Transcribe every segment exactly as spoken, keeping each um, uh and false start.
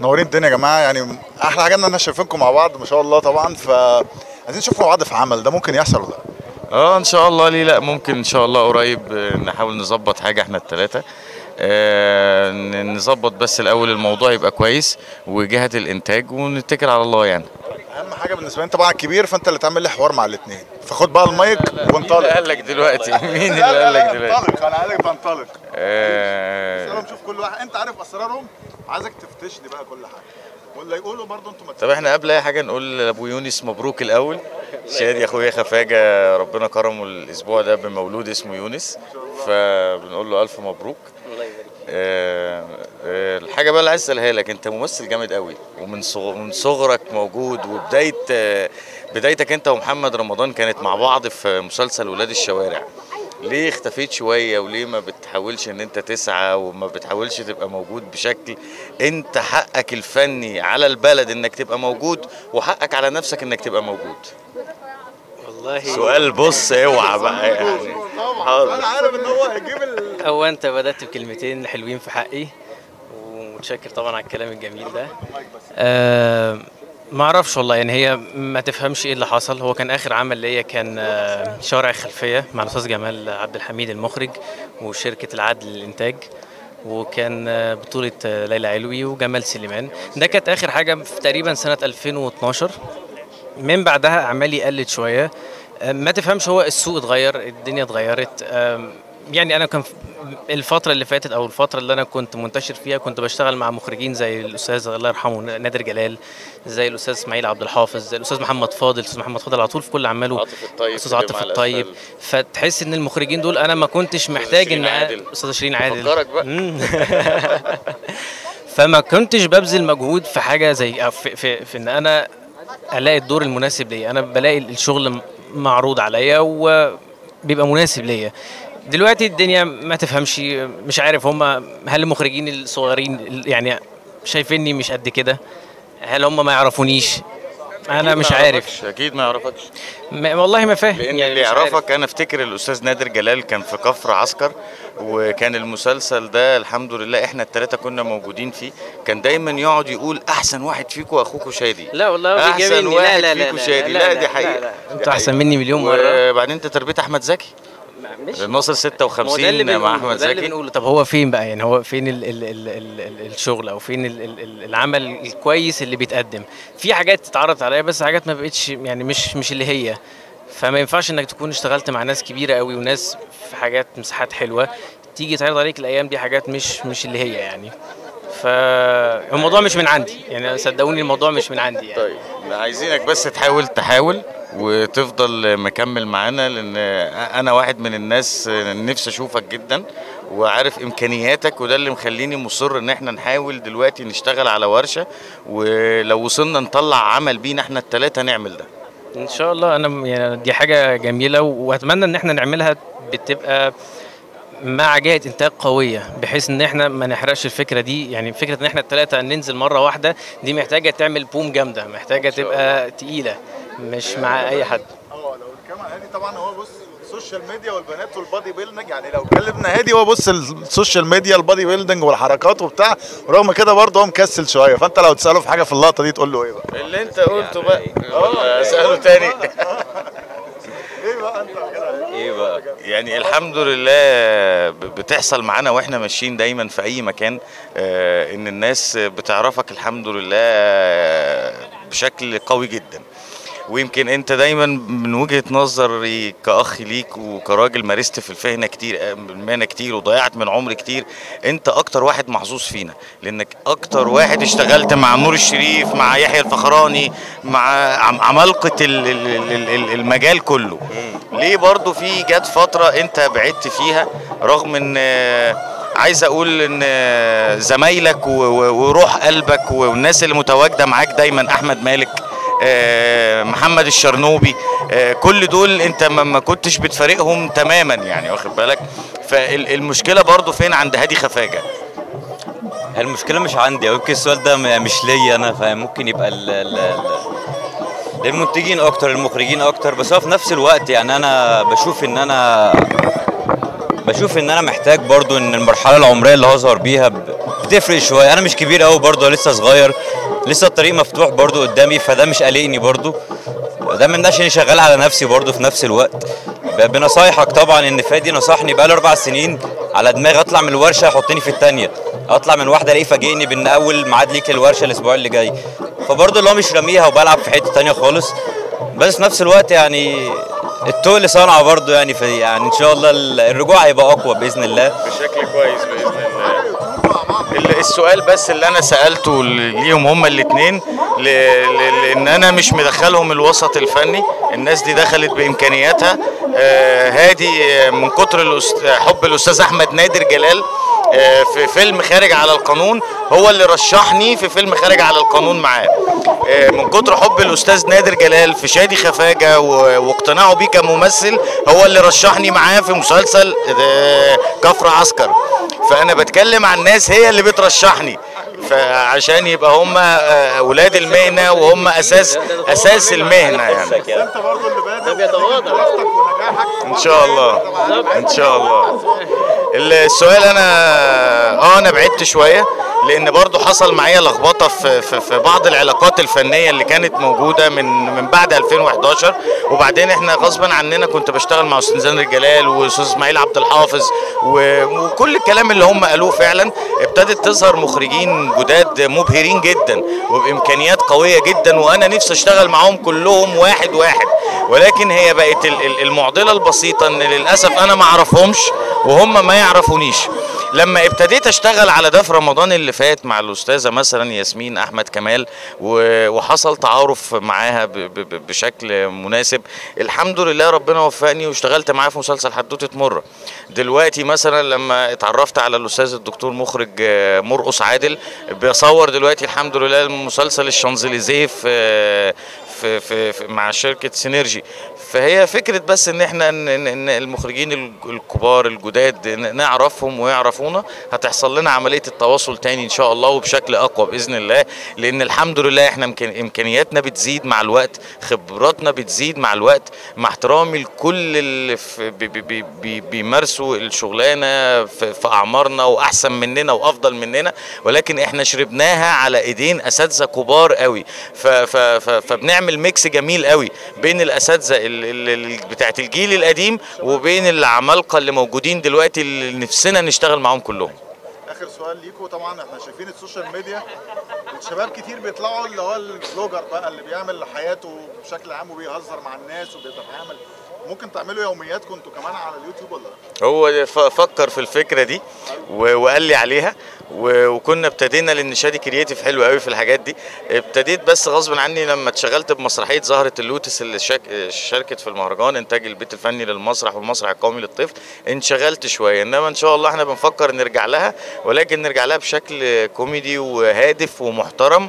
منورين الدنيا يا جماعه، يعني احلى حاجه ان احنا شايفينكم مع بعض ما شاء الله طبعا، ف عايزين نشوف مع بعض في عمل، ده ممكن يحصل ولا لا؟ اه ان شاء الله، ليه لا، ممكن ان شاء الله قريب نحاول نظبط حاجه احنا الثلاثه. آه نظبط بس الاول الموضوع يبقى كويس وجهه الانتاج ونتكل على الله يعني. اهم حاجه بالنسبه لي انت طبعا الكبير، فانت اللي تعمل لي حوار مع الاثنين، فخد بقى المايك وانطلق. مين اللي قال لك دلوقتي؟ مين اللي قال لك دلوقتي؟ انطلق، انا قال لك بنطلق. آه اسالهم، شوف كل واحد انت عارف اسرارهم، عايزك تفتشني بقى كل حاجه ولا يقولوا برضه انتوا ما. طب احنا قبل اي حاجه نقول لابو يونس مبروك الاول. شادي اخويا خفاجه ربنا كرمه الاسبوع ده بمولود اسمه يونس، فبنقول له الف مبروك. آه آه الحاجه بقى اللي عايز اسالها لك، انت ممثل جامد قوي ومن صغ... من صغرك موجود، وبدايه آه بدايتك انت ومحمد رمضان كانت مع بعض في مسلسل ولاد الشوارع. ليه اختفيت شويه وليه ما بتحاولش ان انت تسعى وما بتحاولش تبقى موجود بشكل انت حقك الفني على البلد انك تبقى موجود وحقك على نفسك انك تبقى موجود؟ والله سؤال، بص اوعى بقى يعني. طبعا انا عارف ان هو هيجيب ال... هو انت بدأت بكلمتين حلوين في حقي، ومتشكر طبعا على الكلام الجميل ده. أه ما اعرفش والله، يعني هي ما تفهمش ايه اللي حصل. هو كان اخر عمل ليا كان آه شوارع الخلفيه مع الاستاذ جمال عبد الحميد المخرج وشركه العدل للانتاج، وكان آه بطوله آه ليلى علوي وجمال سليمان. ده كانت اخر حاجه في تقريبا سنه ألفين واتناشر. من بعدها اعمالي قلت شويه. آه ما تفهمش، هو السوق اتغير، الدنيا اتغيرت. آه يعني انا كان الفتره اللي فاتت او الفتره اللي انا كنت منتشر فيها كنت بشتغل مع مخرجين زي الاستاذ الله يرحمه نادر جلال، زي الاستاذ اسماعيل عبد الحافظ، زي الاستاذ محمد فاضل. الاستاذ محمد فاضل على طول في كل اعماله عاطف الطيب، استاذ عاطف الطيب. فتحس ان المخرجين دول انا ما كنتش محتاج ان استاذ شيرين عادل بقى. فما كنتش ببذل مجهود في حاجه زي في, في, في ان انا الاقي الدور المناسب ليا. انا بلاقي الشغل معروض عليا وبيبقى مناسب ليا. دلوقتي الدنيا ما تفهمش، مش عارف هم هل المخرجين الصغيرين يعني شايفيني مش قد كده، هل هم ما يعرفونيش، انا مش عارف. اكيد ما يعرفكش والله ما فاهم. لان يعني اللي يعرفك انا افتكر الاستاذ نادر جلال كان في كفر عسكر، وكان المسلسل ده الحمد لله احنا الثلاثه كنا موجودين فيه. كان دايما يقعد يقول احسن واحد فيكم اخوكم شادي. لا والله احسن واحد لا لا فيكم شادي. لا, لا, لا دي حقيقه، انت احسن مني مليون مره. وبعدين انت تربيت احمد زكي الناصر ستة وخمسين مع احمد زكي. اللي بنقوله طب هو فين بقى؟ يعني هو فين ال ال ال ال ال الشغل او فين ال ال العمل الكويس اللي بيتقدم؟ في حاجات اتعرضت عليا بس حاجات ما بقتش يعني مش مش اللي هي. فما ينفعش انك تكون اشتغلت مع ناس كبيره قوي وناس في حاجات مساحات حلوه تيجي تعرض عليك الايام دي حاجات مش مش اللي هي يعني. فالموضوع مش من عندي يعني، صدقوني الموضوع مش من عندي يعني. طيب عايزينك بس تحاول تحاول وتفضل مكمل معانا، لان انا واحد من الناس نفسي اشوفك جدا وعارف امكانياتك، وده اللي مخليني مصر ان احنا نحاول دلوقتي نشتغل على ورشه، ولو وصلنا نطلع عمل بينا احنا الثلاثه نعمل ده ان شاء الله. انا يعني دي حاجه جميله واتمنى ان احنا نعملها بتبقى مع جهه انتاج قويه، بحيث ان احنا ما نحرقش الفكره دي. يعني فكره ان احنا الثلاثه ننزل مره واحده دي محتاجه تعمل بوم جامده، محتاجه تبقى تقيله مش مع اي حد. اه لو الكلام عن هادي طبعا هو بص السوشيال ميديا والبنات والبادي بيلدنج، يعني لو اتكلمنا هادي هو بص السوشيال ميديا البادي بيلدنج والحركات وبتاع، ورغم كده برضه هو مكسل شويه. فانت لو تساله في حاجه في اللقطه دي تقول له ايه بقى؟ اللي انت قلته بقى. اه اساله تاني. ايه بقى انت كده ايه بقى؟ يعني الحمد لله بتحصل معانا واحنا ماشيين دايما في اي مكان، آه ان الناس بتعرفك الحمد لله بشكل قوي جدا. ويمكن انت دايما من وجهة نظري كأخ ليك وكراجل مارست في الفهنة كتير المهنة كتير وضيعت من عمري كتير، انت اكتر واحد محظوظ فينا، لانك اكتر واحد اشتغلت مع نور الشريف، مع يحيى الفخراني، مع عمالقة المجال كله. ليه برضو في جت فترة انت بعدت فيها، رغم ان عايز اقول ان زمايلك وروح قلبك والناس اللي متواجدة معاك دايما، احمد مالك، محمد الشرنوبي، كل دول انت ما كنتش بتفارقهم تماما يعني، واخد بالك؟ فالمشكله برضو فين؟ عند هادي خفاجه. المشكله مش عندي، او يمكن السؤال ده مش ليا انا، فممكن يبقى ال ال للمنتجين اكتر، المخرجين اكتر. بس هو في نفس الوقت يعني انا بشوف ان انا بشوف ان انا محتاج برضو ان المرحله العمريه اللي هظهر بيها بتفرق شويه. انا مش كبير قوي برضه، لسه صغير، لسه الطريق مفتوح برضه قدامي، فده مش قلقني برضه. ده ما يمنعش اني شغال على نفسي برضه في نفس الوقت. بنصايحك طبعا، ان فادي نصحني بقاله اربع سنين على دماغي اطلع من الورشه يحطني في الثانيه، اطلع من واحده الاقيه فاجئني بان اول ميعاد ليك الورشه الاسبوع اللي جاي. فبرضه اللي هو مش راميها وبلعب في حته ثانيه خالص، بس في نفس الوقت يعني التقل صنعه برضه، يعني في يعني ان شاء الله الرجوع هيبقى اقوى باذن الله بشكل كويس باذن الله. السؤال بس اللي انا سالته ليهم هما الاثنين، لان انا مش مدخلهم الوسط الفني، الناس دي دخلت بامكانياتها. آه هادي من كتر حب الاستاذ احمد نادر جلال آه في فيلم خارج على القانون، هو اللي رشحني في فيلم خارج على القانون معاه. آه من كتر حب الاستاذ نادر جلال في شادي خفاجه واقتناعه بيه كممثل، هو اللي رشحني معاه في مسلسل آه كفر عسكر. فانا بتكلم عن ناس هي اللي بترشحني، فعشان يبقى هم اولاد المهنه وهم اساس اساس المهنه يعني. انت برضه اللي بادئ دراستك ونجاحك ان شاء الله ان شاء الله. السؤال انا اه انا بعدت شويه، لان برضو حصل معايا لخبطه في, في في بعض العلاقات الفنيه اللي كانت موجوده من من بعد ألفين وحداشر، وبعدين احنا غصبا عننا كنت بشتغل مع استاذ نادر جلال واستاذ اسماعيل عبد الحافظ وكل الكلام اللي هم قالوه فعلا. ابتدت تظهر مخرجين جداد مبهرين جدا وبامكانيات قويه جدا، وانا نفسي اشتغل معاهم كلهم واحد واحد، ولكن هي بقت المعضله البسيطه ان للاسف انا ما اعرفهمش وهم ما يعرفونيش. لما ابتديت اشتغل على ده في رمضان اللي فات مع الاستاذه مثلا ياسمين احمد كمال، وحصل تعارف معاها بشكل مناسب، الحمد لله ربنا وفقني واشتغلت معاها في مسلسل حدوته مره. دلوقتي مثلا لما اتعرفت على الاستاذ الدكتور مخرج مرقص عادل، بيصور دلوقتي الحمد لله مسلسل الشانزليزيه في في, في, في مع شركه سينرجي. فهي فكره بس ان احنا ان المخرجين الكبار الجداد نعرفهم ويعرفونا، هتحصل لنا عمليه التواصل تاني ان شاء الله وبشكل اقوى باذن الله، لان الحمد لله احنا امكانياتنا بتزيد مع الوقت، خبراتنا بتزيد مع الوقت، مع احترامي لكل اللي بي بي بي بيمارسوا الشغلانه في, في اعمارنا واحسن مننا وافضل مننا، ولكن احنا شربناها على ايدين اساتذه كبار قوي. فبنعمل ميكس جميل قوي بين الاساتذه بتاعت الجيل القديم وبين العمالقه اللي موجودين دلوقتي اللي نفسنا نشتغل معاهم كلهم. اخر سؤال ليكم، طبعا احنا شايفين السوشيال ميديا الشباب كتير بيطلعوا اللي هو الفلوجر بقى اللي بيعمل حياته بشكل عام وبيهزر مع الناس وبيتعامل، ممكن تعملوا يومياتكم انتوا كمان على اليوتيوب ولا لا؟ هو فكر في الفكره دي وقال لي عليها، وكنا ابتدينا لان شادي كرييتيف حلو قوي في الحاجات دي. ابتديت بس غصب عني لما اتشغلت بمسرحيه زهره اللوتس اللي شاركت في المهرجان انتاج البيت الفني للمسرح والمسرح القومي للطفل، انشغلت شويه. انما ان شاء الله احنا بنفكر نرجع لها، ولكن نرجع لها بشكل كوميدي وهادف ومحترم،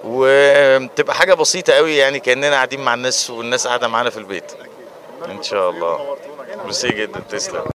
وتبقى حاجه بسيطه قوي يعني كاننا قاعدين مع الناس والناس قاعده معانا في البيت ان شاء الله. ميرسي جدا، تسلم.